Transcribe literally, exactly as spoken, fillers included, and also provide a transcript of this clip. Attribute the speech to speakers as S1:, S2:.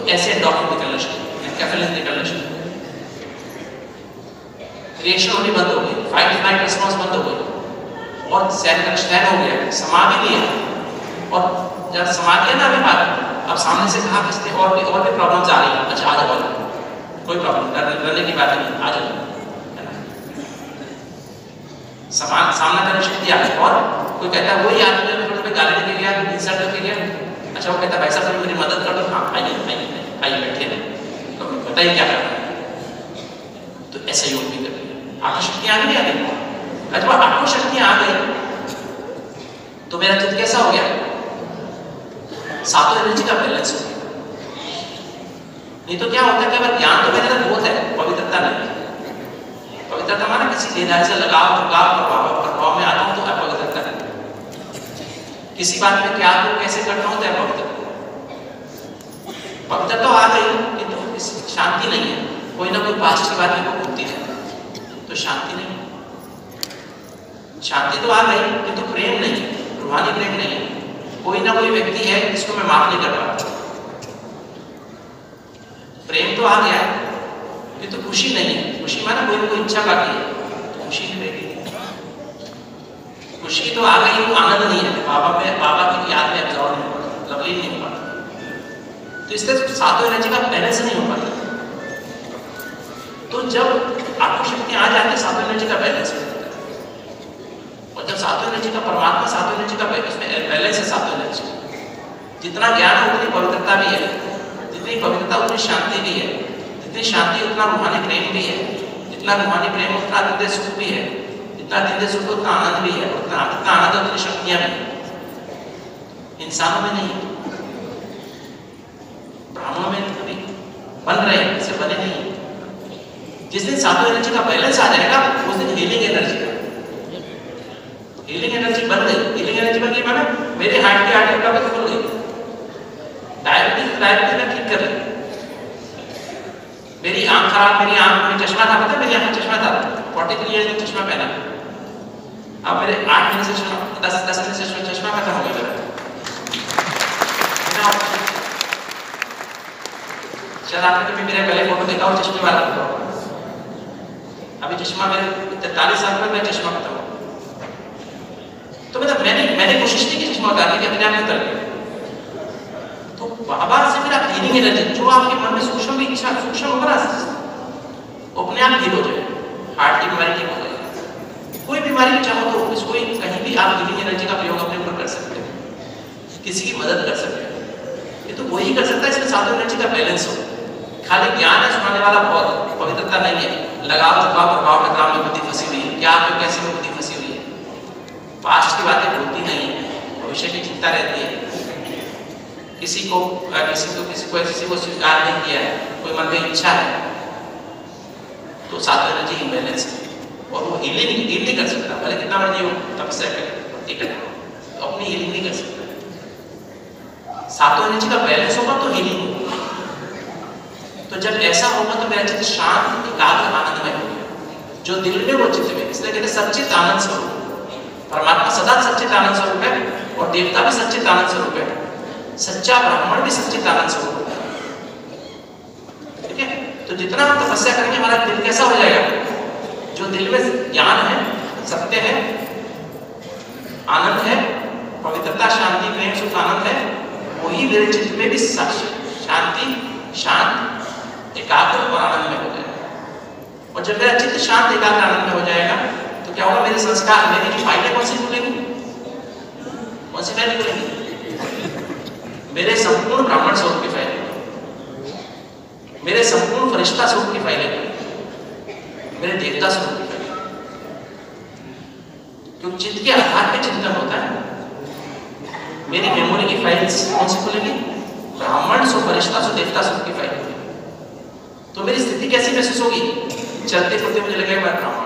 S1: तो ऐसे एंडोर्फिन निकलना शुरू, एनकेफेलिन निकलना शुरू, रिएक्शन होनी बंद हो गई, फाइट फ्लाइट रिस्पॉन्स बंद हो गई और सहन सहन हो गया, समा भी लिया। और जब समा लिया ना अभी बात, अब सामने से कहा किसने और भी और भी प्रॉब्लम्स आ रही हैं, अच्छा आ जाओ, कोई प्रॉब्लम डरने की बात नहीं, आ जाओ, समान सामना करने शक्ति आ गई। और कोई कहता है वही आदमी ने थोड़ी पे गाली देके गया, इंसल्ट करके गया, अच्छा वो कहता है भाई साहब तुम मेरी मदद कर दो, हाँ आइए आइए आइए बैठे रहे, तो बताइए क्या करना है। तो ऐसा योग भी कर लिया, आपको शक्तियां आ गई आ गई, अथवा आपको शक्तियां आ गई तो मेरा चित्त कैसा हो गया, सातों एनर्जी का बैलेंस हो गया। नहीं तो क्या होता है कि अगर ज्ञान तो मेरे अंदर बहुत है, पवित्रता नहीं। पवित्रता माना किसी देदार से लगाव झुकाव प्रभाव प्रभाव में आता हूं तो अपवित्रता है, किसी बात में क्या को कैसे करना होता है पवित्रता। पवित्रता तो आ गई किंतु शांति नहीं है, कोई ना कोई पास्ट की बात को घूमती है तो शांति नहीं है। शांति तो आ गई किंतु प्रेम नहीं है, रूहानी प्रेम नहीं है। कोई ना कोई व्यक्ति है जिसको मैं माफ नहीं कर पाता, प्रेम तो आ गया किंतु खुशी नहीं है। खुशी माना कोई ना कोई इच्छा बाकी है तो खुशी नहीं रहेगी। खुशी तो आ गई, वो आनंद नहीं है, बाबा में बाबा की याद में एब्जॉर्ब नहीं हो पाता, लवलीन नहीं हो पाता। तो इससे सातों एनर्जी का बैलेंस नहीं हो पाता। तो जब आपको शक्ति आ जाती है सातों एनर्जी का बैलेंस हो जाता है। और जब सातों एनर्जी का परमात्मा सातों एनर्जी का बैलेंस है, सातों एनर्जी जितना ज्ञान है उतनी पवित्रता भी है, जितनी पवित्रता उतनी शांति भी है, जितनी शांति उतना रूहानी प्रेम भी है, जितना रूहानी प्रेम उतना दिव्य सुख भी है, जितना दिव्य सुख उतना आनंद भी है, उतना जितना आनंद उतनी शक्तियां भी है। इंसानों में नहीं, ब्राह्मणों में कभी बन रहे हैं, ऐसे बने नहीं। जिस दिन सातों एनर्जी का बैलेंस आ जाएगा उस दिन हीलिंग एनर्जी हीलिंग एनर्जी बन गई। हीलिंग एनर्जी बन गई माना मेरे हार्ट की आर्टरी ब्लॉकेज खुल गई, डायबिटीज डायबिटीज में ठीक कर रही, मेरी आंख खराब, मेरी आंख में चश्मा था, पता है मेरी आंख में चश्मा था, तैंतालीस इयर्स में चश्मा पहना, अब मेरे आठ महीने से चश्मा, दस दस महीने से चश्मा खत्म हो गया मेरा। शायद आपने कभी मेरे पहले फोटो देखा हो चश्मे वाला, अभी चश्मा मेरे तैंतालीस साल में मैं चश्मा खत्म। तो मतलब मैंने मैंने कोशिश नहीं की चश्मा उतारने की, अपने आप उतर गया। तो बाबा से मेरा हीलिंग एनर्जी, जो आपके मन में सूक्ष्म भी इच्छा सूक्ष्म होगा ना, अपने आप हील हो जाए। हार्ट की बीमारी ठीक हो जाए, कोई बीमारी भी चाहो तो उसको कहीं भी आप हीलिंग एनर्जी का प्रयोग अपने ऊपर कर सकते हैं, किसी की मदद कर सकते हैं। ये तो वही कर सकता है इसमें सातों एनर्जी का बैलेंस हो। खाली ज्ञान है सुनाने वाला बहुत, पवित्रता नहीं है, लगाव झुकाव प्रभाव में काम में बुद्धि फंसी हुई है, क्या आप कैसे में बुद्धि फंसी हुई है, पास्ट की बातें भूलती नहीं है, भविष्य की चिंता रहती है, किसी को किसी को किसी को किसी को स्वीकार नहीं किया है, कोई मन में इच्छा है, तो सातों एनर्जी इम्बैलेंस है और वो हीलिंग हील नहीं कर सकता, भले कितना मर्जी हो तपस्या करे, ठीक है, तो अपनी हीलिंग नहीं कर सकता। सातों एनर्जी का बैलेंस होगा तो हीलिंग होगा। तो जब ऐसा होगा तो मेरा चित्त शांत एकाग्र आनंदमय होगा, जो दिल में वो चित्त में, इसलिए कहते सच्चित आनंद स्वरूप। परमात्मा सदा सच्चित आनंद स्वरूप है और देवता भी सच्चित आनंद स्वरूप है, सच्चा ब्राह्मण भी सच्चित आनंद स्वरूप है, ठीक है। तो जितना हम तपस्या करेंगे हमारा दिल कैसा हो जाएगा, जो दिल में ज्ञान है, सत्य है, आनंद है, पवित्रता, शांति, प्रेम, सुख, आनंद है, वही मेरे चित्त में भी शांति, शांत, एकाग्र और आनंद में हो जाएगा। और जब मेरा चित्त शांत एकाग्र आनंद में हो जाएगा तो क्या होगा, मेरे संस्कार, मेरी जो फाइलें कौन सी खुलेंगी, कौन सी फाइलें खुलेंगी, मेरे संपूर्ण ब्राह्मण स्वरूप की फाइलें, मेरे संपूर्ण फरिश्ता स्वरूप की फाइलें, मेरे देवता स्वरूप की फाइलें, क्योंकि चित्त के आधार पे चिंतन होता है। मेरी मेमोरी की फाइल्स कौन सी खुलेंगी, ब्राह्मण सो, फरिश्ता सो, देवता सो की फाइल। तो मेरी स्थिति कैसी महसूस होगी, चलते फिरते मुझे लगेगा मैं ब्राह्मण